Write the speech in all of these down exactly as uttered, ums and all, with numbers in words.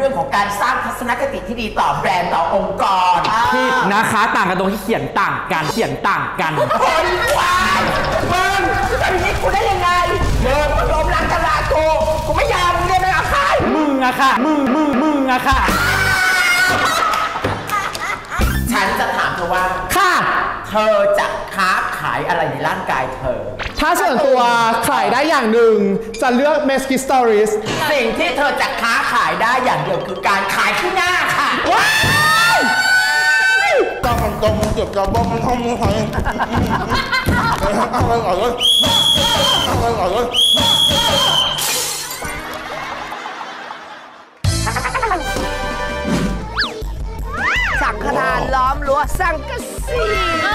รื่องของการสร้างทัศนคติที่ดีต่อแบรนด์ต่อองค์กรผิดนะคะต่างกันตรงที่เขียนต่างกันเขียนต่างกันคนวายมึงจะอย่างนี้กูได้ยังไงมึงล้มล้างตลาดกูกูไม่ยอมมึงได้ไหมอาคายมึงอะค่ะมึงมึงมึงอะค่ะฉันจะถามเธอว่าค่ะเธอจะค้าขายอะไรในร่างกายเธอถ้าส่วนตัวขายได้อย่างหนึ่งจะเลือก Mesky Stories สิ่งที่เธอจะค้าขายได้อย่างเดียวคือการขายที่หน้าค่ะว้าวตามันตรงเจ็บจะบอกมันทำมันทำอะไรก่อนเลยอะไรก่อนเลยสังฆทานล้อมรั้วสังกะสี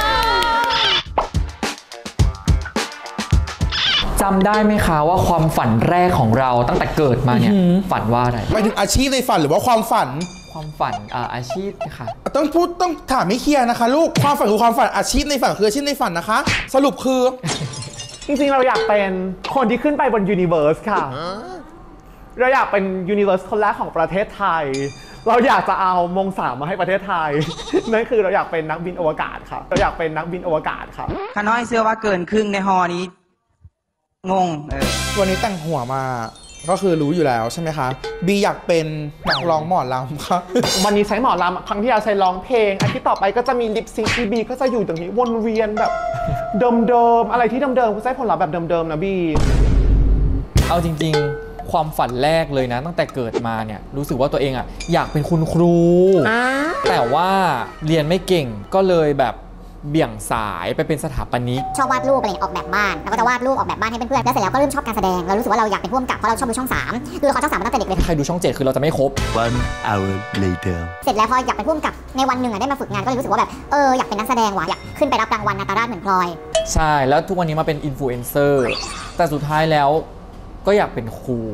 จำได้ไหมคะว่าความฝันแรกของเราตั้งแต่เกิดมาเนี่ยฝันว่าอะไรหมายถึงอาชีพในฝันหรือว่าความฝันความฝันอ่าอาชีพค่ะต้องพูดต้องถามให้เคลียร์นะคะลูกความฝันคือความฝันอาชีพในฝันคืออาชีพในฝันนะคะสรุปคือจริงๆเราอยากเป็นคนที่ขึ้นไปบนยูนิเวิร์สค่ะเราอยากเป็นยูนิเวิร์สคนแรกของประเทศไทยเราอยากจะเอามงสามมาให้ประเทศไทยนั่นคือเราอยากเป็นนักบินอวกาศครับเราอยากเป็นนักบินอวกาศครับข้าน้อยเชื่อว่าเกินครึ่งในฮอนี้งงเออวันนี้แต่งหัวมาก็คือรู้อยู่แล้วใช่ไหมคะบีอยากเป็นนักร้องหมอลำครับวันนี้ใช้หมอลำครั้งที่เราใช้ร้องเพลงอาทิตย์ต่อไปก็จะมีลิปซิงค์บีก็จะอยู่ตรงนี้วนเวียนแบบเดิมๆอะไรที่เดิมๆก็ใช้ผลลัพธ์แบบเดิมๆนะบีเอาจริงๆความฝันแรกเลยนะตั้งแต่เกิดมาเนี่ยรู้สึกว่าตัวเองอ่ะอยากเป็นคุณครูแต่ว่าเรียนไม่เก่งก็เลยแบบเบี่ยงสายไปเป็นสถาปนิกชอบวาดรูปอะไรออกแบบบ้านแล้วก็จะวาดรูปออกแบบบ้านให้เพื่อนๆแล้วเสร็จแล้วก็เริ่มชอบการแสดงเรารู้สึกว่าเราอยากเป็นผู้กำกับเพราะเราชอบดูช่องสามดูละครช่องสามมาตั้งแต่เด็กเลยใครดูช่องเจ็ดคือเราจะไม่ครบ one hour later เสร็จแล้วพออยากเป็นผู้กำกับในวันหนึ่งได้มาฝึกงานก็เลยรู้สึกว่าแบบเอออยากเป็นนักแสดงว่ะอยากขึ้นไปรับรางวัลนาตราชเหมือนพลอยใช่แล้วทุกวันนี้มาเป็นอินฟลูเอนเซอร์แต่สุดท้ายแล้วก็อยากเป็นครู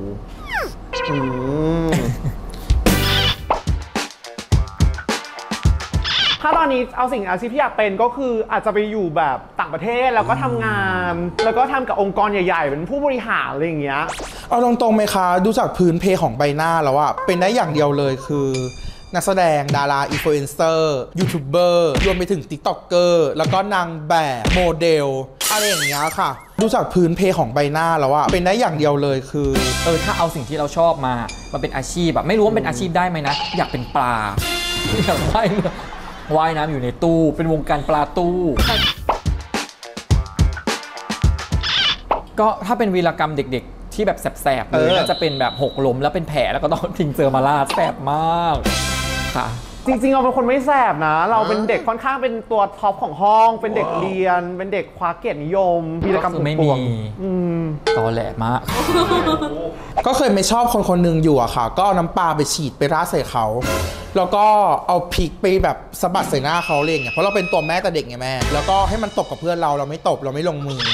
ถ้าตอนนี้เอาสิ่งอาชีพที่อยากเป็นก็คืออาจจะไปอยู่แบบต่างประเทศแล้วก็ทำงานแล้วก็ทำกับองค์กรใหญ่ๆเป็นผู้บริหารอะไรอย่างเงี้ยเอาตรงๆไหมคะดูจากพื้นเพของใบหน้าแล้วอะเป็นได้อย่างเดียวเลยคือนักแสดงดาราอินฟลูเอนเซอร์ยูทูบเบอร์รวมไปถึงติ๊กต็อกเกอร์แล้วก็นางแบบโมเดลอะไรอย่างเงี้ยค่ะดูจากพื้นเพของใบหน้าแล้วอะเป็นได้อย่างเดียวเลยคือเออถ้าเอาสิ่งที่เราชอบมามาเป็นอาชีพแบบไม่รู้ว่าเป็นอาชีพได้ไหมนะอยากเป็นปลาอยากว่ายว่ายน้ำอยู่ในตู้เป็นวงการปลาตู้ก็ถ้าเป็นวีรกรรมเด็กๆที่แบบแสบๆเลยน่าจะเป็นแบบหกล้มแล้วเป็นแผลแล้วก็ต้องทิ้งเจอมาลาแสบมากค่ะจริงๆเราเป็นคนไม่แสบนะเราเป็นเด็กค่อนข้างเป็นตัวท็อปของห้องเป็นเด็กเรียนเป็นเด็กคว้าเกียรตินิยมวีรกรรมไม่มีตอแหลมากก็เคยไม่ชอบคนคนหนึ่งอยู่อะค่ะก็เอาน้ำปลาไปฉีดไปราดใส่เขาแล้วก็เอาพริกไปแบบสะบัดใส่หน้าเขาเลยไงเพราะเราเป็นตัวแม่แต่เด็กไงแม่แล้วก็ให้มันตบกับเพื่อนเราเราไม่ตบเราไม่ลงมือ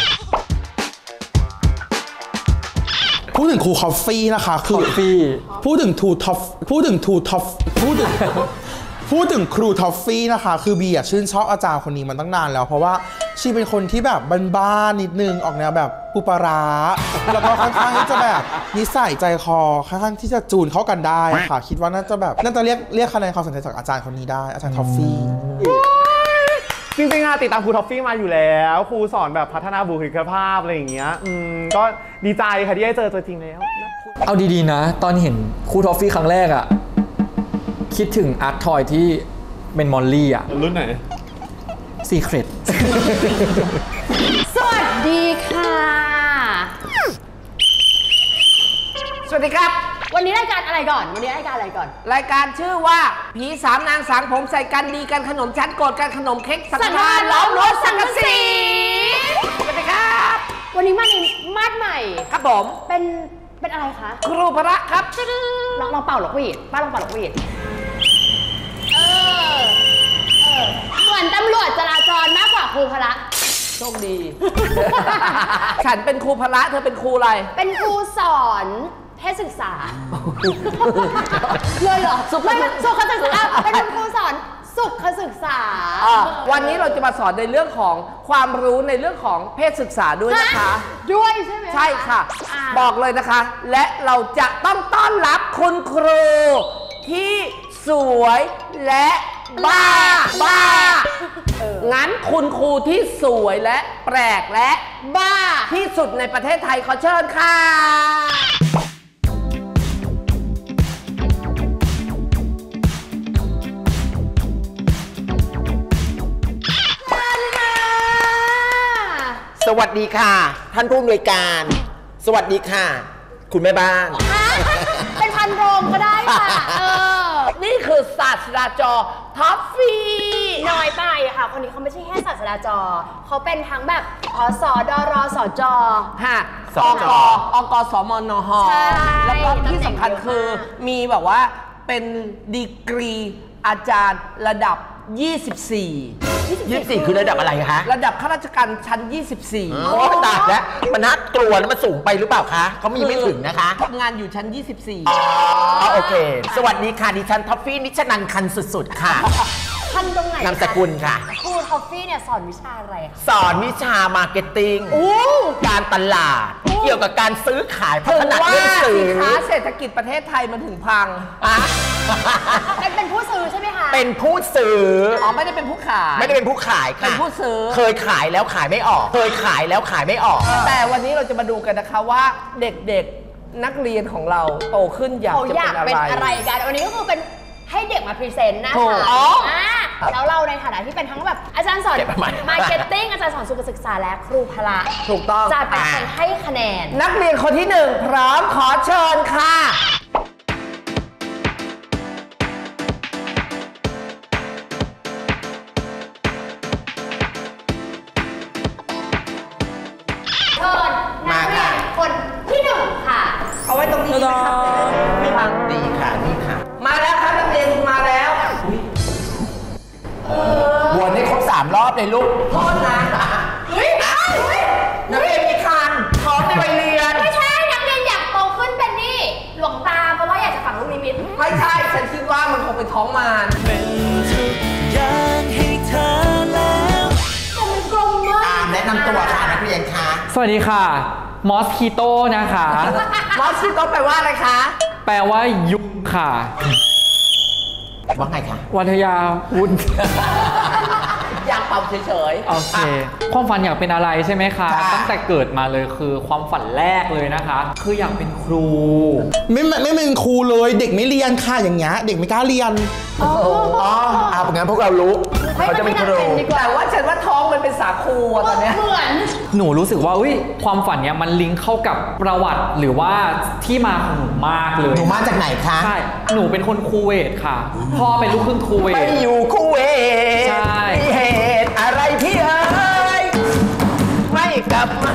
พูดถึงครูคอฟฟี่นะคะคือพูดถึงทูท็อฟพูดถึงทูท็อฟพูดถึงพูดถึงครูท็อฟฟี่นะคะคือบีอะชื่นชอบอาจารย์คนนี้มันตั้งนานแล้วเพราะว่าชีเป็นคนที่แบบบ้านๆนิดนึงออกแนวแบบปุปาราแล้วก็ค่อนข้างที่จะแบบนิสัยใจคอค่อนข้างที่จะจูนเข้ากันได้ค่ะคิดว่าน่าจะแบบน่าจะเรียกเรียกคะแนนความสนใจจากอาจารย์คนนี้ได้อาจารย์ท็อฟฟี่จริงๆอะติดตามครูท็อฟฟี่มาอยู่แล้วครูสอนแบบพัฒนาบุคลิกภาพอะไรอย่างเงี้ยอืมก็ดีใจค่ะที่ได้เจอตัวจริงแล้วเอาดีๆนะตอนเห็นครูท็อฟฟี่ครั้งแรกอะคิดถึงอาร์ตทอยที่เป็นมอลลี่อะรุ่นไหนซีเครตสวัสดีค่ะสวัสดีครับวันนี้รายการอะไรก่อนวันนี้รายการอะไรก่อนรายการชื่อว่าผีสามนางสางผมใส่กันดีกันขนมชั้นโกรธกันขนมเค้กสังฆทานล้อมรั้วสังกะสีสวัสดีครับวันนี้มาในมาดใหม่ครับผมเป็นเป็นอะไรคะครูพระครับลองลองเป่าหลอกหวีดป้าลองเป่าหลอกหวีดเออเออเหมือนตำรวจจราจรมากกว่าครูพระโชคดีฉันเป็นครูพระเธอเป็นครูอะไรเป็นครูสอนเพศศึกษาเลยเหรอสุขสุขศึกษาเป็นครูสอนสุขศึกษาวันนี้เราจะมาสอนในเรื่องของความรู้ในเรื่องของเพศศึกษาด้วยนะคะด้วยใช่ไหมใช่ค่ะบอกเลยนะคะและเราจะต้องต้อนรับคุณครูที่สวยและบ้าบ้างั้นคุณครูที่สวยและแปลกและบ้าที่สุดในประเทศไทยขอเชิญค่ะสวัสดีค่ะท่านผู้อำนวยการสวัสดีค่ะคุณแม่บ้านเป็นพันโรงก็ได้ค่ะเออนี่คือศาสตราจารย์ท็อฟฟี่น้อยไปค่ะคนนี้เขาไม่ใช่แค่ศาสตราจารย์เขาเป็นทั้งแบบอสดรสจฮะอกอกสมนหแล้วก็ที่สำคัญคือมีแบบว่าเป็นดีกรีอาจารย์ระดับยี่สิบสี่ยี่สิบสี่คือระดับอะไรคะระดับข้าราชการชั้นยี่สิบสี่โอ้ตายแล้วมันน่ากลัวแล้วมันสูงไปหรือเปล่าคะเขามีไม่ถึงนะคะทำงานอยู่ชั้นยี่สิบสี่อ๋อโอเคสวัสดีค่ะดิฉันท็อฟฟี่นิชนันคันสุดๆค่ะคันตรงไหนนามสกุลค่ะครูท็อฟฟี่เนี่ยสอนวิชาอะไรคะสอนวิชามาร์เก็ตติ้งการตลาดเกี่ยวกับการซื้อขายพัฒนาเรื่องสื่อสินค้าเศรษฐกิจประเทศไทยมันถึงพังเป็นผู้ซื้อใช่ไหมคะเป็นผู้ซื้ออ๋อไม่ได้เป็นผู้ขายไม่ได้เป็นผู้ขายค่ะเป็นผู้ซื้อเคยขายแล้วขายไม่ออกเคยขายแล้วขายไม่ออกแต่วันนี้เราจะมาดูกันนะคะว่าเด็กๆนักเรียนของเราโตขึ้นอยากจะเป็นอะไรกันวันนี้ก็คือเป็นให้เด็กมาพรีเซนต์นะคะแล้วเราในฐานะที่เป็นทั้งแบบอาจารย์สอนมาร์เก็ตติ้งอาจารย์สอนสุขศึกษาและครูพละถูกต้องจะเป็นคนให้คะแนนนักเรียนคนที่หนึ่งพร้อมขอเชิญค่ะเชิญนักเรียนคนที่หนึ่งค่ะเอาไว้ตรงนี้นะคะดีค่ะนี่ค่ะมาแล้วครับนักเรียนมาแล้ววนให้ครบสามรอบเลยลูกโทษนะเฮ้ยนักเรียนมีคันท้องในวัยเรียนไม่ใช่นักเรียนอยากโตขึ้นเป็นนี่หลวงตาเพราะว่าอยากจะฝังลูกนิมิตไม่ใช่ฉันคิดว่ามันคงเป็นท้องมารเป็นทุกอย่างให้เธอแล้วแต่มันกลมมากแนะนำตัวค่ะนักเรียนค่ะสวัสดีค่ะมอสคิโต้นะคะมอสคิโต้แปลว่าอะไรคะแปลว่ายุคค่ะว่าไงคะวัทยาวุฒิอยากเป่าเฉยๆโอเคความฝันอยากเป็นอะไรใช่ไหมคะตั้งแต่เกิดมาเลยคือความฝันแรกเลยนะคะคืออยากเป็นครูไม่ไม่เป็นครูเลยเด็กไม่เรียนค่ะอย่างเงี้ยเด็กไม่กล้าเรียนอ๋อเอางั้นพวกเรารู้เขาจะเป็นครูแต่ว่าฉันว่าท้องมันเป็นสาคูตอนนี้เหมือนหนูรู้สึกว่าอุ้ยความฝันเนี้ยมันลิงก์เข้ากับประวัติหรือว่าที่มาของหนูมากเลยหนูมาจากไหนคะใช่หนูเป็นคนคูเวตค่ะพ่อเป็นลูกครึ่งคูเวตไปอยู่คูเวตใช่เหตุอะไรพี่เอ๋ยไม่กลับมา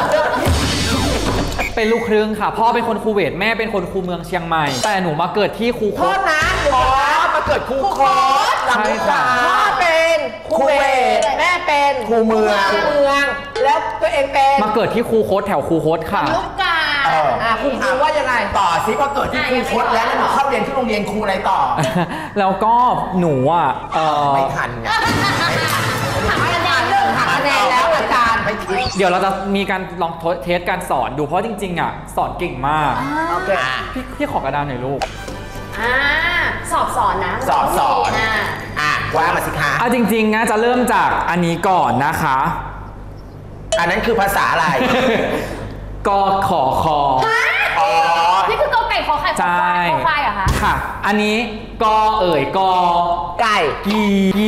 เป็นลูกครึ่งค่ะพ่อเป็นคนคูเวตแม่เป็นคนคูเมืองเชียงใหม่แต่หนูมาเกิดที่คูโคตนะอ๋อมาเกิดคูโคตใช่ค่ะพ่อเป็นคูเวตแม่เป็นคูเมืองคูเมืองแล้วตัวเองเป็นมาเกิดที่คูโคตแถวคูโคตค่ะลูกกาอ่าคุณครูว่ายังไงต่อสิพอเกิดที่คูโคตแล้วหนูเข้าเรียนที่โรงเรียนครูอะไรต่อแล้วก็หนูอ่ะไม่ทันไงหักคะแนนเรื่องหักคะแนนแล้วอาจารย์เดี๋ยวเราจะมีการลองเทสการสอนดูเพราะจริงๆอ่ะสอนเก่งมากโอเคพี่พี่ขอกระดานหน่อยลูกอ่าสอบสอนนะสอบสอนอ่ะว่ามาสิคะเอาจริงๆนะจะเริ่มจากอันนี้ก่อนนะคะอันนั้นคือภาษาอะไรกขอคออ๋อนี่คือกอไก่ขอไข่ขอควายขอควายเหรอคะค่ะอันนี้กเอ่ยกไก่กีกี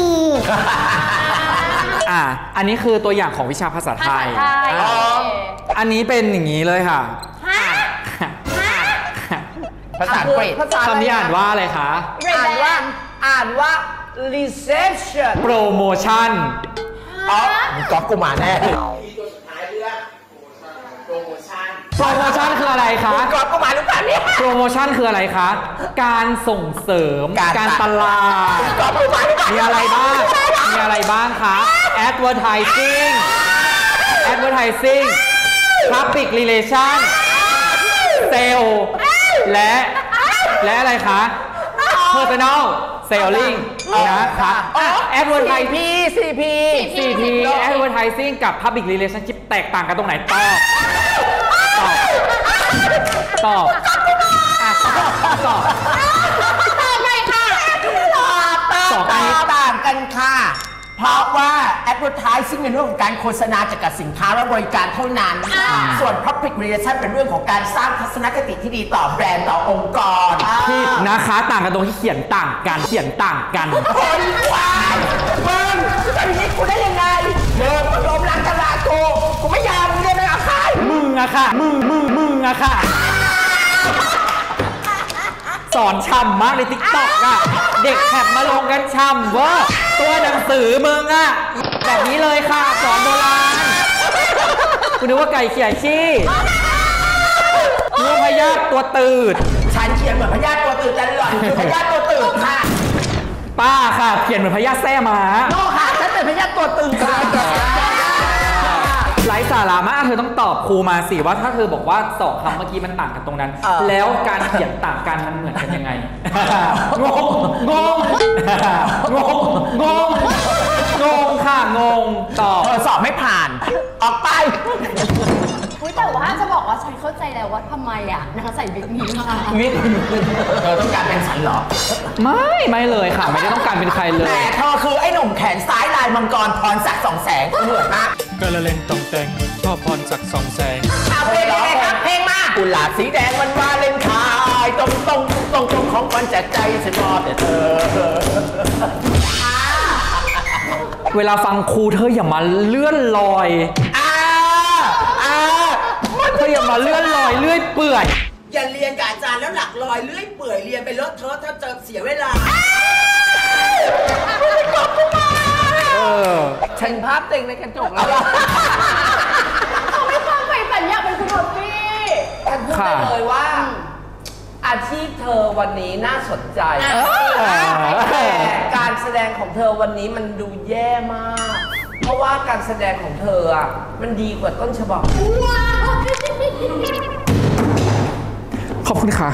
อ่ะอันนี้คือตัวอย่างของวิชาภาษาไทยอันนี้เป็นอย่างนี้เลยค่ะภาษาอังกฤษคำนี้อ่านว่าอะไรคะอ่านว่าอ่านว่า reception promotion อ๋อมีก๊อปกูมาแน่โปรโมชั่นคืออะไรคะก๊อปกูมาหรือเปล่าเนี่ยโปรโมชั่นคืออะไรคะการส่งเสริมการตลาดมีอะไรบ้างมีอะไรบ้างคะ advertising advertising public relation sale และและอะไรคะ personal selling นะคะ advertising ซี พีซี พี advertising กับ public relationship แตกต่างกันตรงไหนตอบตอบตอบตอบเพราะว่า advertising เป็นเรื่องของการโฆษณาจากกับสินค้าและบริการเท่านั้น ส่วน public relation เป็นเรื่องของการสร้างทัศนคติที่ดีต่อแบรนด์ต่อองค์กรผิดนะคะต่างกันตรงที่เขียนต่างกันเขียนต่างกันคนวายมึงจะทำอย่างนี้กูได้ยังไงมึงมาล้มล้างตลาดกูกูไม่ยอมเรียนไม่เอาใครมึงอะค่ะมึงมึงมึงอะค่ะสอนช่ำมากในติ๊กต็อกอะเด็กแคปมาลงกันช่ำว่าตัวหนังสือมึงอะแบบนี้เลยค่ะสอนโบราณคุณนึกว่าไก่เขี่ยชี้งูพยาธิตัวตืดฉันเขียนเหมือนพญาติตัวตื่นแต่หล่อนคือพญาติตัวตื่นค่ะป้าค่ะเขียนเหมือนพยาธิแซ่หมาโน่ค่ะฉันเป็นพญาติตัวตื่นค่ะไร้สาระมากเธอต้องตอบครูมาสิว่าถ้าเธอบอกว่าสองคำเมื่อกี้มันต่างกันตรงนั้น แล้วการเขียนต่างกันมันเหมือนกันยังไงงงงงงงงงงงค่ะงงตอบเธอสอบไม่ผ่านออกไปอุ๊ยแต่ว่าจะบอกว่าฉันเข้าใจแล้วว่าทำไมอ่ะนางใส่วิกนี้มาวิทย์เธอต้องการเป็นฉันเหรอไม่ไม่เลยค่ะไม่ได้ต้องการเป็นใครเลยแต่เธอคือไอ้หนุ่มแขนซ้ายลายมังกรพรศักดิ์สองแสงเหมือนมากกระเล่นตองแต่งชอบพรศักดิ์สองแสงเอาเพลงอะไรครับเพลงมากุหลาบสีแดงมันวาเลนไทน์ตรงตรงตรงตรงของมันจากใจฉันมอบแต่เธอเวลาฟังครูเธออย่ามาเลื่อนลอยอ่าอ่าเธออย่ามาเลื่อนลอยเลื่อยเปื่อยอย่าเรียนกับอาจารย์แล้วหลักลอยเลื่อยเปื่อยเรียนไปเลอะเทอะถ้าเจอเสียเวลาเออฉันภาพเต็งในกระจกแล้วเขาไม่ฟังใครฝันอยากเป็นคุณท็อฟฟี่ฉันพูดได้เลยว่า อาชีพเธอวันนี้น่าสนใจแต่การแสดงของเธอวันนี้มันดูแย่มาก เพราะว่าการแสดงของเธออ่ะมันดีกว่าต้นฉบับว้าวขอบคุณค่ะ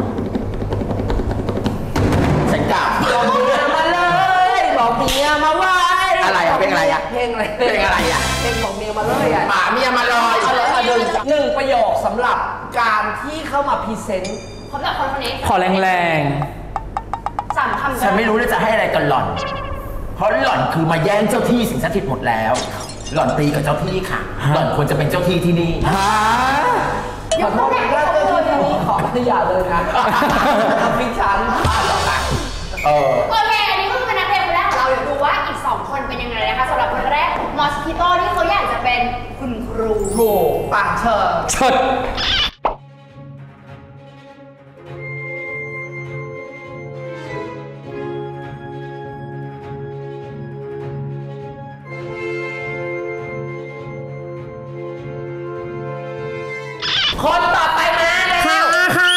ฉันกลับบอกเมียมาเลยบอกเมียมาไว้อะไรอะเพลงอะไรอะเพลงอะไรเพลงอะไรอะเพลงบอกเมียมาเลยอ่ะหมาเมียมาลอยเอาเลยเอาหนึ่งหนึ่งประโยคสำหรับการที่เข้ามาพรีเซนต์เขาแบบคนคนนี้ขอแรงสามคำฉันไม่รู้เลยจะให้อะไรกับหล่อน เพราะหล่อนคือมาแย่งเจ้าที่สิงสถิตหมดแล้ว หล่อนตีกับเจ้าที่ค่ะ หล่อนควรจะเป็นเจ้าที่ที่นี่ๆฮะขอโทษนะเจ้าที่นี้ขออนุญาตเลยนะพี่ฉันเออโอเคอันนี้ก็คือนักเรียนคนแรกของเราเดี๋ยวดูว่าอีกสองคนเป็นยังไงนะคะสำหรับคนแรกมอสคิโต้ที่เขาอยากจะเป็นคุณครูถูกปากเชิญเฉิดคนต่อไปมาเลยค่ะค่ะ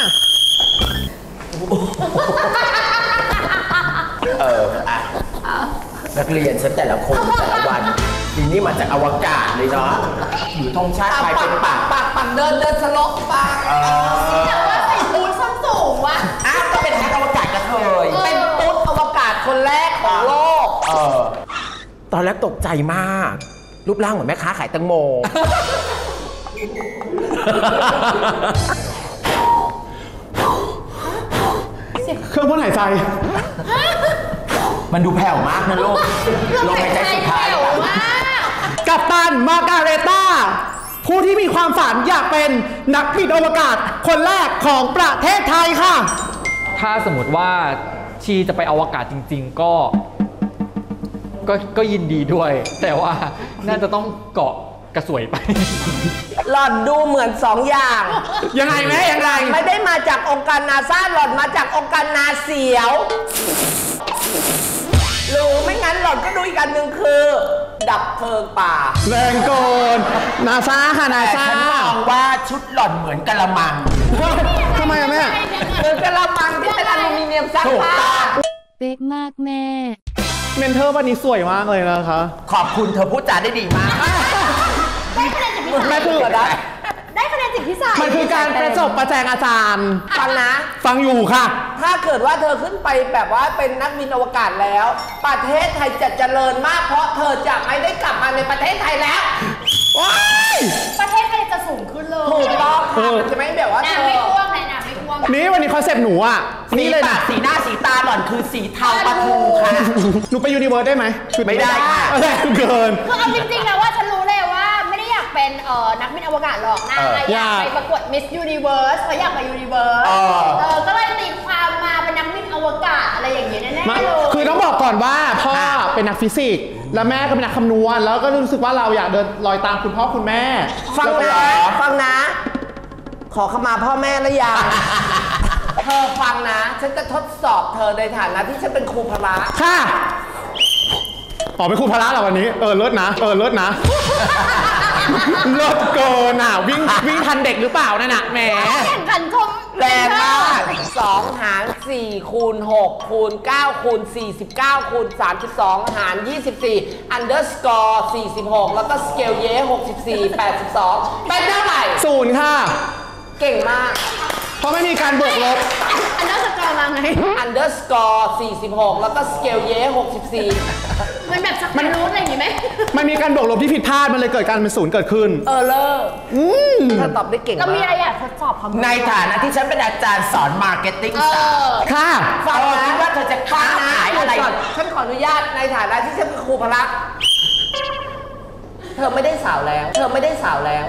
เอออ่ะนักเรียนฉันแต่ละคนแต่ละวันทีนี้มาจากอวกาศเลยเนาะอยู่ธงชาติไทยเป็นปากปากปากเดินเดินสลบปากเออแต่ว่าใส่บูทส้นสูงว่ะอ้าวก็เป็นนักอวกาศกระเทยเป็นตุ๊ดอวกาศคนแรกของโลกเออตอนแรกตกใจมาก รูปร่างเหมือนแม่ค้าขายแตงโมเครื่องพ่นหายใจมันดูแผ่วมากนะลูกลมหายใจสุดท้ายแผ่วมากกัปตันมาการเรต้า ผู้ที่มีความฝันอยากเป็นนักบินอวกาศคนแรกของประเทศไทยค่ะถ้าสมมติว่าชีจะไปอวกาศจริงๆ ก็ก็ก็ยินดีด้วย แต่ว่าน่าจะต้องเกาะกระสวยไปหล่อนดูเหมือนสองอย่างยังไงแม่ยังไงไม่ได้มาจากองค์การนาซาหล่อนมาจากองค์การนาเสียวหรือไม่งั้นหล่อนก็ดูอีกอันหนึ่งคือ ดับเพลิงป่าแรงโกนนาซาค่ะนาแต่ซาฉันมองว่าชุดหล่อนเหมือนกะละมังทำไมอะแม่คือกระมังที่เป็นอลูมิเนียมซักถูกผ้าต้องเป๊กมากแม่เมนเทอร์วันนี้สวยมากเลยนะคะขอบคุณเธอพูดจาได้ดีมากได้คะแนนจากพี่สายแม่คือได้คะแนนจากพี่สายมันคือการประจบประแจงอาจารย์ฟังนะฟังอยู่ค่ะถ้าเกิดว่าเธอขึ้นไปแบบว่าเป็นนักบินอวกาศแล้ว ประเทศไทยจะเจริญมาก เพราะเธอจะไม่ได้กลับมาในประเทศไทยแล้วว้ายประเทศไทยจะสูงขึ้นเลยถูกต้องค่ะมันจะไม่แบบว่าเธน้ำอไม่ท่วมเลยน้ำไม่ท่วมนี่วันนี้คอนเซปต์หนูอ่ะนี่เลยนะสีหน้าสีตาหล่อนคือสีเทาปะทูค่ะหนูไปยูนิเวิร์สได้ไหมไม่ได้ค่ะอะไรเกินคือเอาจริงๆนะว่าฉันรู้เลยว่าไม่ได้อยากเป็นเอ่อนักบินอวกาศหรอกนะอยากไปประกวด Miss Universe เพราะอยากไป Universe เออก็เลยตีความมาเป็นนักบินอวกาศอะไรอย่างเงี้ยแน่ๆเลยคือต้องบอกก่อนว่าพ่อเป็นนักฟิสิกส์แล้วแม่ก็เป็นนักคำนวณแล้วก็รู้สึกว่าเราอยากเดินรอยตามคุณพ่อคุณแม่ฟังนะฟังนะขอขมาพ่อแม่แล้วยังเธอฟังนะฉันจะทดสอบเธอในฐานะที่ฉันเป็นครูพละค่ะอ๋อเป็นครูพละเหรอวันนี้เออเลิศนะเออเลิศนะเลิศเกินอ่ะวิ่งวิ่งทันเด็กหรือเปล่านั่นน่ะแหมแข่งขันชมแรงมากสองหารสี่คูณหกคูณเก้าคูณสี่สิบเก้าคูณสามสิบสองหารยี่สิบสี่ underscore สี่สิบหกแล้วก็สเกลเย่หกสิบสี่ แปดสิบสองเป็นเท่าไหร่ศูนย์ค่ะเก่งมากเพราะไม่มีการบวกลบ underscore มาไง underscore สี่สิบหกแล้วก็สเกลเย่หกสิบสี่มันแบบสักมันรู้อะไรอย่างงี้ไหมมันมีการบวกลบที่ผิดพลาดมันเลยเกิดการเป็นศูนย์เกิดขึ้นเออเลิศเธอตอบได้เก่งมากก็มีอะไรอยากทดสอบความในฐานะที่ฉันเป็นอาจารย์สอนมาร์เก็ตติ้งศาสตร์ค่ะฟังนะคิดว่าเธอจะค้าขายอะไรฉันขออนุญาตในฐานะที่ฉันเป็นครูพละเธอไม่ได้สาวแล้วเธอไม่ได้สาวแล้ว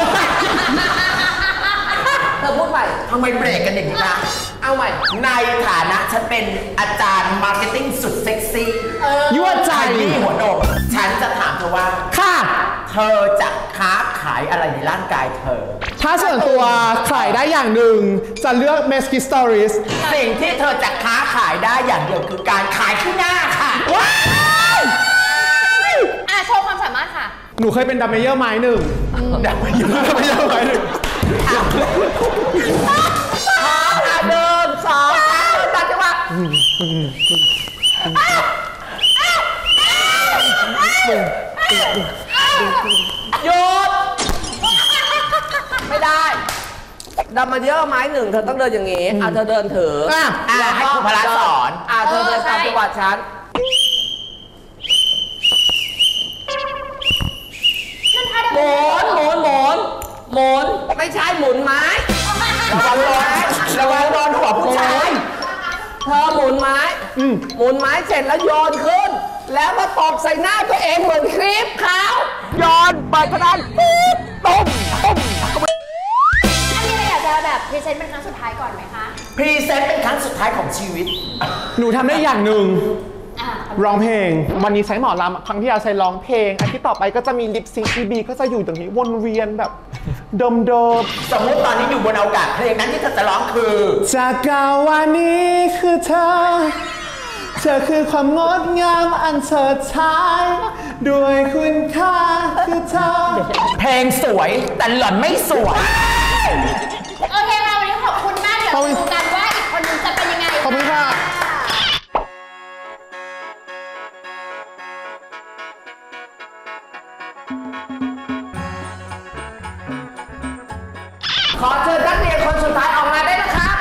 เธอพูดใหม่ทำไมเบรกกันอย่างนี้คะเอาใหม่ในฐานะฉันเป็นอาจารย์มาร์เก็ตติ้งสุดเซ็กซี่ยั่วใจนี่หัวโดดฉันจะถามเธอว่าค่ะเธอจะค้าขายอะไรในร่างกายเธอถ้าส่วนตัวขายได้อย่างหนึ่งจะเลือกเมสกิสตอริสสิ่งที่เธอจะค้าขายได้อย่างเดียวคือการขายขี้หน้าค่ะว้าวอ่ะโชว์ความสามารถค่ะหนูเคยเป็นดัมเมเยอร์ไม้หนึ่งดัมเมเยอร์ดัมเมเยอร์ไม้หนึ่งเดิมสองสามตัดจังหวะหยุดไม่ได้ดัมมาเยอะไม้หนึ่งเธอต้องเดินอย่างนี้อ่ะเธอเดินถืออ่ะให้ครูพละสอนอ่ะเธอเดินตามจังหวะฉันหมุนหมุนหมุนหมุนไม่ใช่หมุนไม้ระวังโดนระวังโดนหัวผู้ชายเธอหมุนไม้หมุนไม้เสร็จแล้วโยนขึ้นแล้วมาตบใส่หน้าตัวเองเหมือนคลิปเขาโยนเปิดกระดานปุ๊บตุ้มตุ้มอันนี้เราอยากจะแบบพรีเซนต์เป็นครั้งสุดท้ายก่อนไหมคะพรีเซนต์เป็นครั้งสุดท้ายของชีวิตหนูทำได้อย่างหนึ่งร้องเพลงวันนี้ใช้หมอลำครั้งที่เราใช้ร้องเพลงอาทิตย์ต่อไปก็จะมีลิปซิงค์ทีบีก็จะอยู่ตรงนี้วนเวียนแบบเดิมๆสมมติตอนนี้อยู่บนอากาศเพลงนั้นที่เธอจะร้องคือจากกาวานี้คือเธอเธอคือความงดงามอันเฉิดฉายด้วยคุณค่าคือเธอเพลงสวยแต่หล่อนไม่สวยโอเคค่ะวันนี้ขอบคุณมากเดี๋ยวดูกันว่าอีกคนนึงจะเป็นยังไงขอบคุณค่ะขอเชิญนักเรียนคนสุดท้ายออกมาได้นะครับ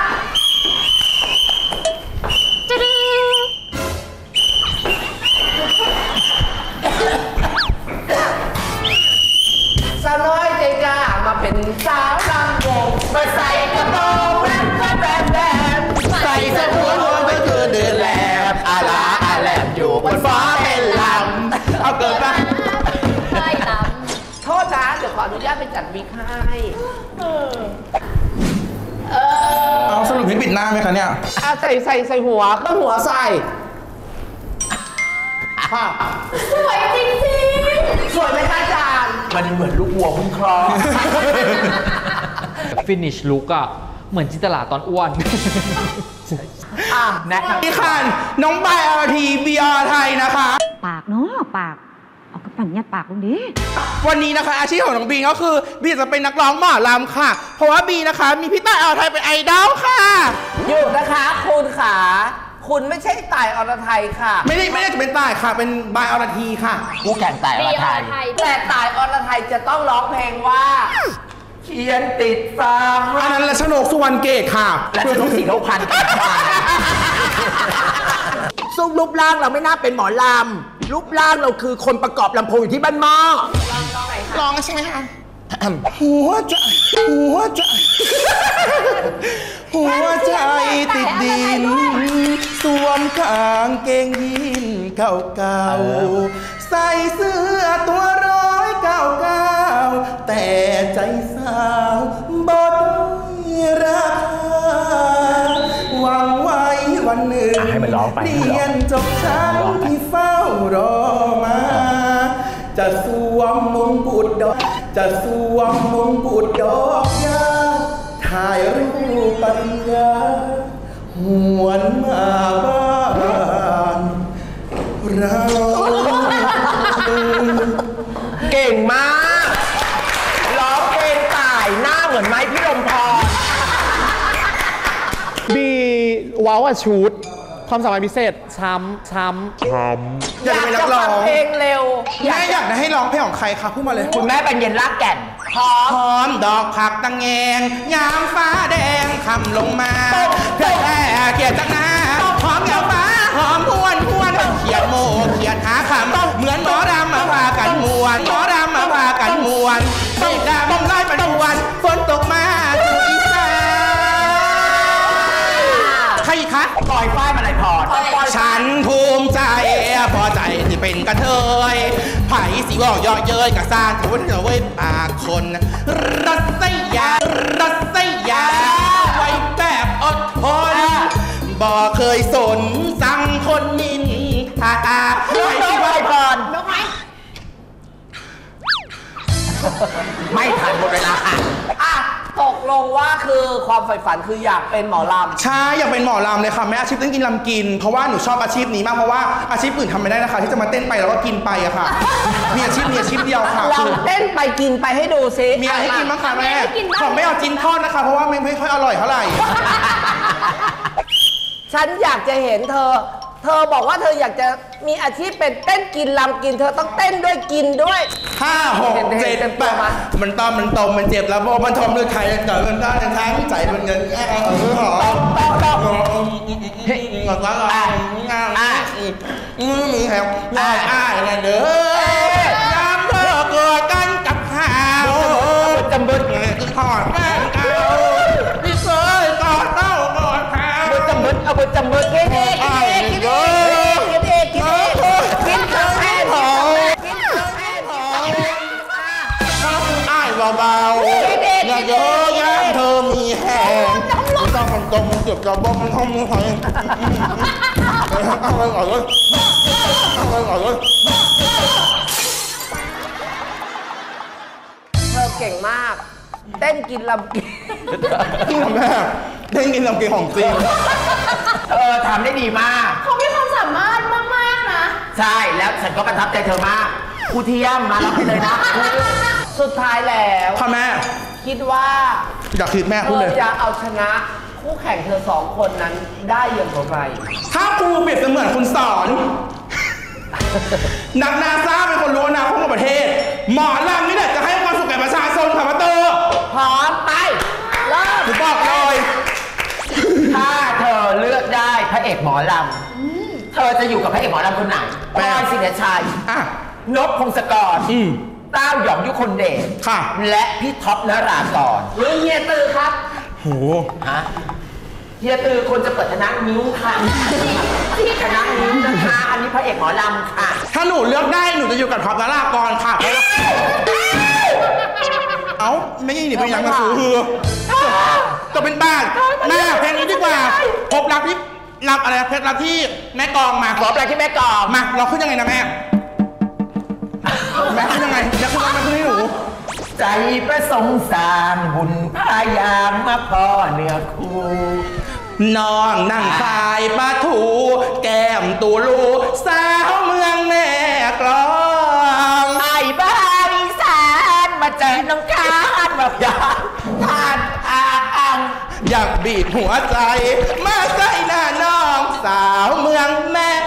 จะดีสาวน้อยใจกล้ามาเป็นสาวลำวงมาใส่กระโปรงแรปก็แบนแบนใส่เสื้อหัวหัวก็คือเดินแลบอาลาอาแลบอยู่บนฟ้าเป็นลำเอาเกิดมาใช่ลำโทษนะเดี๋ยวขออนุญาตไปจัดวิกให้เอาสรุปให้ปิดหน้าไหมคะเนี่ยอ่ะใส่ใส่ใส่หัวก็หัวใส่สวยจริงจริงสวยไหมคะอาจารย์มันเหมือนลูกวัวพุ่งคลอฟินิชลุกอะเหมือนจินตลาตอนอ้วนอ่ะนะครับนี่ค่ะน้องใบอาร์ทีบีอาร์ไทยนะคะปากเนาะปากเอากระปั่นยัดปากลงดิวันนี้นะคะอาชีพของน้องบีก็คือบีจะเป็นนักร้องหมอลำค่ะเพราะว่าบีนะคะมีพี่ต่ายอรไทยเป็นไอดอลค่ะหยุดนะคะคุณขาคุณไม่ใช่ต่ายอรไทยค่ะไม่ได้ไม่ได้จะเป็นต่ายค่ะเป็นบายอรทีค่ะผู้แข่งต่ายอรไทยแต่ต่ายอรไทยจะต้องร้องเพลงว่าเขียนติดฟังอันนั้นและชนกสุวรรณเกตค่ะและชนกศรีโลพันธ์ซุ้มรูปร่างเราไม่น่าเป็นหมอลำรูปร่างเราคือคนประกอบลำโพงอยู่ที่บ้านหม้อร้องใช่ไหมคะหัวใจหัวใจหัวใจติดดินสวมกางเกงยีนเก่าๆใส่เสื้อตัวร้อยเก้าเก้าแต่ใจสาวบ่ได้ราคาหวังไว้วันหนึ่งเรียนจบชั้นที่เฝ้ารอมาจะสวมมงกุฎดอกจะสวมมงกุฎดอกยาถ่ายรูปปริญญาหวนมาบ้านเราเก่งมากร้องเพลงตายหน้าเหมือนไม้พี่ลมพรบีว้าวอะชุดความสามารถพิเศษช้ำช้ำช้ำอยากจะฟังเพลงเร็วแม่อยากให้ร้องเพลงของใครคะพูดมาเลยคุณแม่เป็นเย็นลากแก่นหอมหอมดอกผักตังแงงยามฟ้าแดงคำลงมาเพื่อแค่เกียรติจังนาหอมเงาฟ้าหอมหวนหวนเขียนโมเขียนหาคำเหมือนหมอรำมาพากันมวนหมอรำมาพากันมวนเมฆดำลอยเป็นวันฝนตกมาสู่อีสานใครคะปล่อยฝ้ายมาเลยพอฉันภูมิใจพอใจที่เป็นกระเทยไผ่สีบอกย่อเย้ยกับซาทุนเอาไว้ปากคนรัสยารัสยาไว้แบบอดทนบ่เคยสนสั่งคนนินทาไผ่สีบอกก่อนไม่ทันหมดเวลาค่ะอ่ะตกลงว่าคือความใฝ่ฝันคืออยากเป็นหมอลำใช่อยากเป็นหมอลำเลยค่ะแม่อาชีพเต้นกินลำกินเพราะว่าหนูชอบอาชีพนี้มากเพราะว่าอาชีพอื่นทำไม่ได้นะคะที่จะมาเต้นไปแล้วก็กินไปอะค่ะมีอาชีพมีอาชีพเดียวค่ะลองเต้นไปกินไปให้ดูซิมีอะไรให้กินบ้างคะแม่ขอไม่เอาจินทอดนะคะเพราะว่าไม่ค่อยอร่อยเท่าไหร่ฉันอยากจะเห็นเธอเธอบอกว่าเธออยากจะมีอาชีพเป็นเต้นกินลำกินเธอต้องเต้นด้วยกินด้วยห้าหกเจ็ดแปดมันตอมมันตมมันเจ็บแล้วโบมันทมด้วยไทยเกิดมันได้ทั้งใจมันเงินแอบเออหอมต้องต้องเฮ้ยงอกแล้วอ่ะอ่ะอืมมีแถวอ่ะอ่ะอย่างนั้นเด้อยามเธอเกิดกันกับข่าวจำบึดคือถอดแป้งเก่าที่เคยต่อเต้ากอดแพ้จำบึดเอาบึดจำบึดกินเองกินเองกินเองกินเองกินเองกินเองหอมกินเองหอมถ้าคุณอ้ายเบาๆอย่าเยอะแยะเธอมีแหงไม่ต้องมันตรงมันเจ็บจะบอกมันทำมันไงเอาไปก่อนเลยเอาไปก่อนเลยเธอเก่งมากเต้นกินลำกินกินแม่เต้นกินลำกินของจริงเออทำได้ดีมากเขามีความสามารถมากๆนะใช่แล้วฉันก็ประทับใจเธอมากครูเทียมมารับไปเลยนะสุดท้ายแล้วค่ะแม่คิดว่าอยากคิดแม่พูดเลยจะเอาชนะคู่แข่งเธอสองคนนั้นได้อย่างไรถ้าครูเปรียบเสมือนคุณสอนนักนาซาเป็นคนรู้อนาคตของประเทศหมอลำนี่แหละจะให้ความสุขแก่ประชาชนค่ะมาเตอร์พร้อมไปเริ่มบอกเลยถ้าเธอเลือกได้พระเอกหมอลำเธอจะอยู่กับพระเอกหมอลำคนไหนบอยสิริชัยนพพงศกรเต้าหยองยุคนเดชและพี่ท็อปนรากรหรือเฮียตือครับโหฮะเฮียตือคนจะเปิดคณะนิ้วค่ะคณะนิ้วนะคะอันนี้พระเอกหมอลำค่ะถ้าหนูเลือกได้หนูจะอยู่กับท็อปนรากรค่ะเอ้าไม่ยิ่งหนีไปยังกระสือฮือจะเป็นบ้านแม่เพลงนี้ดีกว่าพบรักที่รักอะไรเพลงรักที่แม่กองมาขอรักที่แม่กองมาเราขึ้นยังไงนะแม่แม่ขึ้นยังไงจะขึ้นแม่ขึ้นให้หนูใจประสงค์สารบุญพายามมาพ่อเนื้อคู่น้องนั่งขายปลาทูแก้มตูลูสาวเมืองแม่กลองไอ้บ้านอีสานมาเจอน้องคานแบบอยากทานอ่างอยากบีบหัวใจมาใส่หน้าน้องสาวเมืองแม่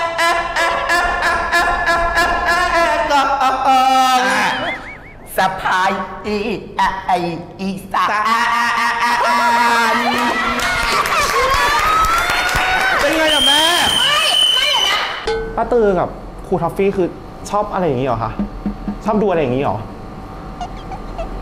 กลองสะพายอีไออีสานเป็นไงล่ะแม่ไม่ไม่นะป้าตือกับครูท็อฟฟี่คือชอบอะไรอย่างนี้เหรอคะชอบดูอะไรอย่างนี้เหรอ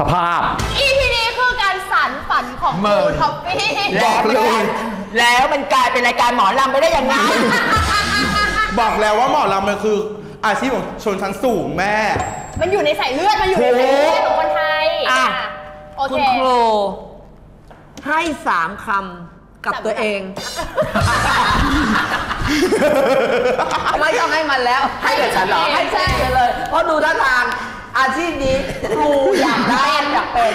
สภาพอีพีนี้คือการสานฝันของครูท็อปปี้บอกเลยแล้วมันกลายเป็นรายการหมอลำไปได้ยังไงบอกแล้วว่าหมอลำมันคืออาชีพของชนชั้นสูงแม่มันอยู่ในสายเลือดมันอยู่ในสายเลือดของคนไทยอ่ะโอคุเคณครูให้สามคำกับตัวเอง ไม่ต้องให้มันแล้วให้กับฉันเหรอให้แจ้งไปเลย เพราะดูท่าทางอาชีพนี้ครูอยากได้อยากเป็น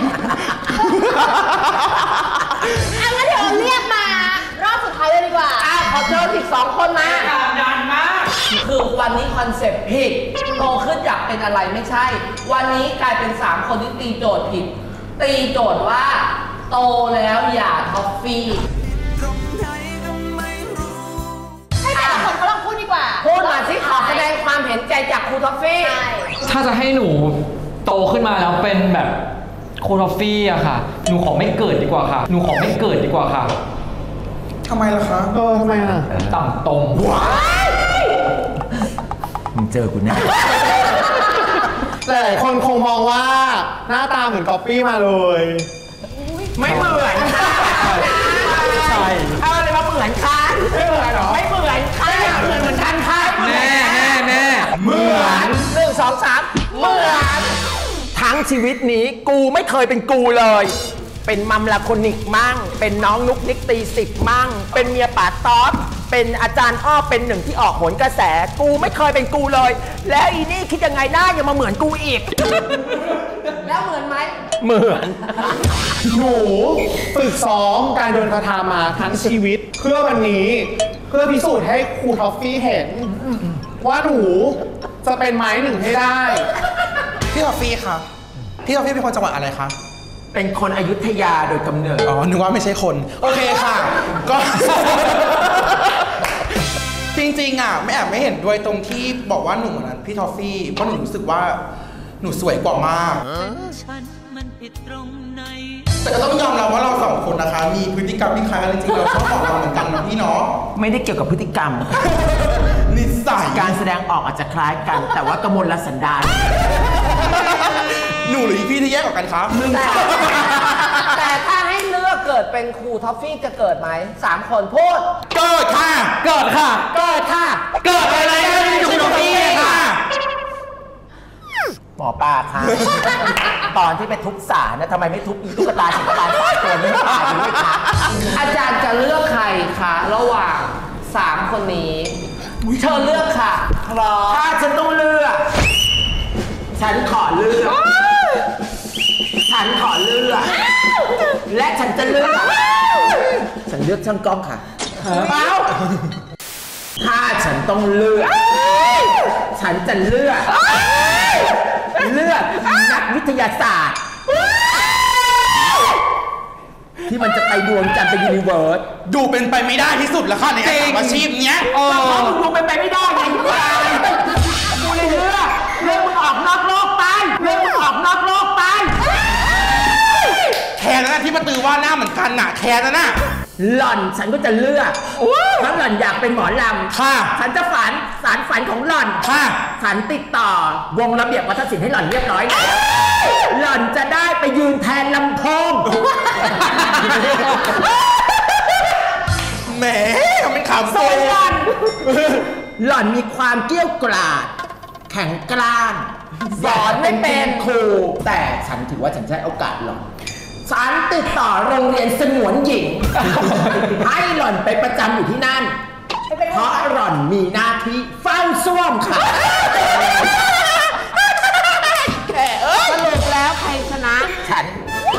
อ่ะงั้นเดี๋ยวเราเรียกมารอบสุดท้ายเลยดีกว่าอ่ะขอเชิญอีกสองคนมาดันมากคือวันนี้คอนเซ็ปต์ผิดโตขึ้นอยากเป็นอะไรไม่ใช่ วันนี้กลายเป็นสามคนที่ตีโจทย์ผิด ตีโจทย์ว่าโตแล้วอย่าท็อฟฟี่ให้แต่ละคนเขาลองพูดดีกว่าพูดมาสิขอแสดงความเห็นใจจากครูท็อฟฟี่ถ้าจะให้หนูโตขึ้นมาแล้วเป็นแบบโคทอฟฟี่อะค่ะ หนูขอไม่เกิดดีกว่าค่ะ หนูขอไม่เกิดดีกว่าค่ะทำไมล่ะคะเออทำไมอ่ะต่ำตรงมึงเจอกูแน่แต่หลายคนคงมองว่าหน้าตาเหมือนก๊อปปี้มาเลยไม่เหมือนใช่เอาอะไรมาเหมือนกันไม่เหมือนหรอไม่เหมือนค่ะเหมือนเหมือนกันค่ะแน่แน่แน่เหมือนหนึ่งสองสามเหมือนทั้งชีวิตนี้กูไม่เคยเป็นกูเลย เป็นมัมลาโคนิกมั่งเป็นน้องนุกนิกตีสิบมั่งเป็นเมียป่าต๊อดเป็นอาจารย์อ้อเป็นหนึ่งที่ออกโหนกระแสกูไม่เคยเป็นกูเลย แล้วอีนี่คิดยังไงได้ยังมาเหมือนกูอีกแล้วเหมือนไหมเหมือนหนูฝึกซ้อมการโดนคาถามาทั้งชีวิต เพื่อวันนี้เพื่อพิสูจน์ให้ครูท็อฟฟี่เห็น ว่าหนูจะเป็นไม้หนึ่งให้ได้พี่ทอฟฟี่คะพี่ทอฟฟี่เป็นคนจังหวัดอะไรคะเป็นคนอยุธยาโดยกำเนิดอ๋อนึกว่าไม่ใช่คน โอเคค่ะ ก็ จริงๆอ่ะไม่แอบไม่เห็นด้วยตรงที่บอกว่าหนูนั้นพี่ทอฟฟี่เพราะหนูรู้สึกว่าหนูสวยกว่ามากแต่ก็ต้องยอมรับว่าเราสองคนนะคะ มีพฤติกรรมที่คล้ายกันจริงๆเราชอบบอกเราเหมือนกันนะพี่เนาะไม่ได้เกี่ยวกับพฤติกรรมนิสัยการแสดงออกอาจจะคล้ายกัน แต่ว่ากมลสันดานหนูหรือพี่ที่แยกกว่ากันครับมึงแต่แต่ถ้าให้เลือกเกิดเป็นครูท็อฟฟี่จะเกิดไหมสามคนพูดเกิดค่ะเกิดค่ะเกิดค่ะเกิดอะไรกันอยู่ตรงนี้ค่ะหมอปลาค่ะ ตอนที่ไปทุบสารนะทำไมไม่ทุบอีตุ๊กตาสิงคโปร์สามตัวนี้ให้ตายอยู่ด้วยคะอาจารย์จะเลือกใครคะระหว่างสามคนนี้เชิญเลือกค่ะพร้อมถ้าฉันต้องเลือก ฉันขอเลือก ฉันขอเลือก และฉันจะเลือก ฉันเลือกช่างกล้องค่ะเปล่าถ้าฉันต้องเลือก ฉันจะเลือก เลือกนักวิทยาศาสตร์ ที่มันจะไปดวงจันทร์ไปยูนิเวิร์สดูเป็นไปไม่ได้ที่สุดแล้วค่ะในอาชีพเนี้ยเพราะมึงดูเป็นไปไม่ได้ไงกูเลยเลือกเลือกมึงออกนอกโลกไปเลือกมึงออกนอกโลกไปแค่นั้นนะที่มาตือว่าหน้าเหมือนกันน่ะแค่นั้นน่ะหล่อนฉันก็จะเลือกเพราะหล่อนอยากเป็นหมอลำค่ะฉันจะฝันสารฝันของหล่อนค่ะฉันติดต่อวงระเบียบวัฒนศิลป์ให้หล่อนเรียบร้อยแล้วหล่อนจะได้ไปยืนแทนลำโพงแหมมันขำโซนหล่อนหล่อนมีความเกี้ยวกราดแข็งกร้านสอนไม่เป็นครูแต่ฉันถือว่าฉันใช้โอกาสหล่อนฉันติดต่อโรงเรียนสงวนหญิง ให้หล่อนไปประจำอยู่ที่นั่น เพราะหล่อนมีหน้าที่เฝ้าส้วมค่ะสรุปแล้วใครชนะฉัน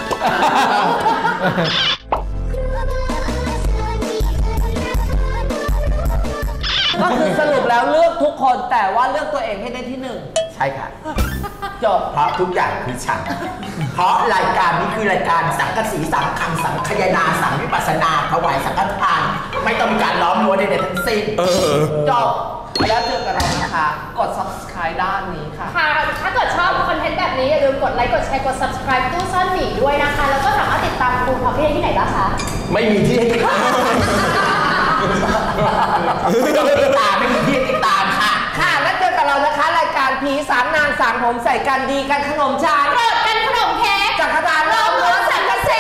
ก็คือสรุปแล้วเลือกทุกคนแต่ว่าเลือกตัวเองให้ได้ที่หนึ่งใช่ค่ะจบเพราะทุกอย่างคือฉัน เพราะรายการนี้คือรายการสังกสีสังคังสังคยนาสังวิปัสสนาถวายสังฆทานไม่ต้องมีการล้อมรั้วใดๆทั้งสิ้นจบแล้วเจอกันเรานะคะ กด subscribe ด้านนี้ค่ะค่ะ ถ้าเกิดชอบคอนเทนต์แบบนี้อย่าลืมกดไลค์ กดแชร์ กด subscribe ตู้ซ่อนหมีด้วยนะคะ แล้วก็สามารถติดตามครูท็อฟฟี่ที่ไหนบ้างคะไม่มีที่ให้ติดตามไม่ต้องติดตามไม่มีที่ให้ติดตามค่ะค่ะ แล้วเจอกับเรานะคะ รายการ Peace สารนานสารผมใส่กันดีกันขนมชาโปรดกันขนมเค้กจักรดาลลมรถสังกะสี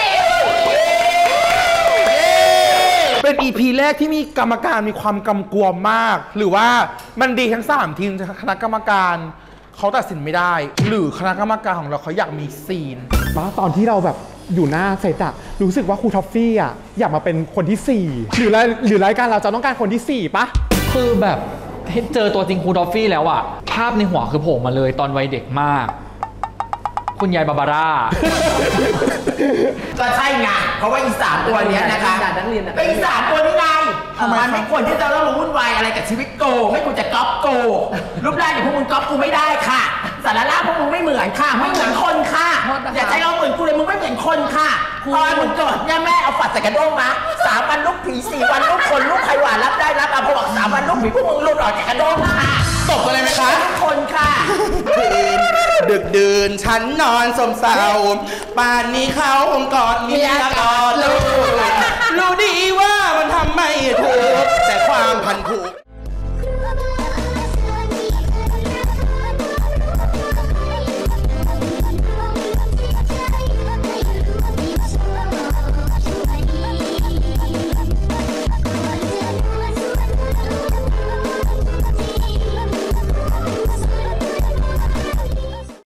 เป็น อี พี แรกที่มีกรรมการมีความกำกวมมาก หรือว่ามันดีทั้งสามทีมคณะกรรมการเขาตัดสินไม่ได้ หรือคณะกรรมการของเราเขาอยากมีซีนตอนที่เราแบบอยู่หน้าเซตอะรู้สึกว่าครูท็อฟฟี่อะอยากมาเป็นคนที่สี่หรือหรือรายการเราจะต้องการคนที่สี่ปะคือแบบเจอตัวจริงครูท็อฟฟี่แล้วอะภาพในหัวคือโผล่มาเลยตอนวัยเด็กมาก คุณยายบาบาร่าก็ใช่ไงเพราะว่าอีสานตัวเนี้ยนะคะก็อีสานตัวนี้ไงมันไม่ควรที่จะต้องมาวุ่นวายอะไรกับชีวิตโกไม่ควรจะก๊อปโกรูปร่างอย่างพวกมึงก๊อปกูไม่ได้ค่ะสารละพวกมึงไม่เหมือนค่ะไม่เหมือนคนค่ะอย่าใช้เราเหมือนกูเลยมึงไม่เหมือนคนค่ะตอนมึงเกิดเนี่ยแม่เอาฝัดใส่กระด้งมาสามวันลูกผีสี่วันลูกคนลูกใครหวานรับได้รับเอาพอบอกสามวันลูกผีพวกมึงหลุดออกจากกระด้งค่ะตกอะไรไหมคะทุกคนค่ะดึกดื่นฉันนอนสมเศร้าป่านนี้เขาคงกอดเมียกอดลูกรู้ดีว่ามันทำไม่ถูกแต่ความพันผูก